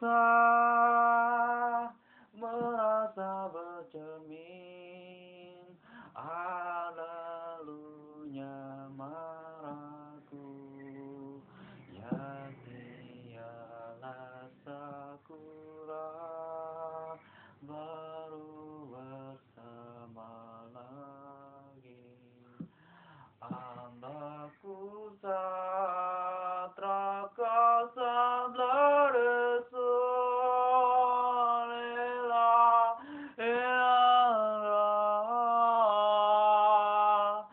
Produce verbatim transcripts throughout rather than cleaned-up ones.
merasa bercermin, ada lalunya marahku, yang tiada sakura baru bersama lagi. Andaku satra kasam lela ela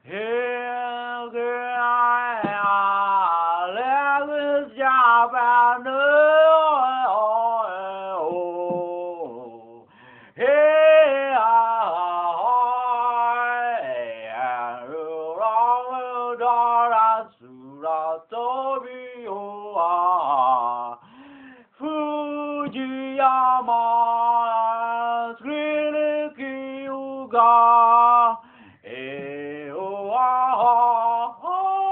Hey, Fujiyama, Trinity Yuga, eh, oh, ah, ah,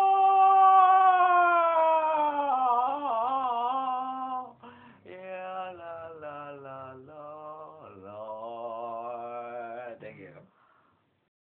ah, yeah, la, la, la, la, la. Thank you.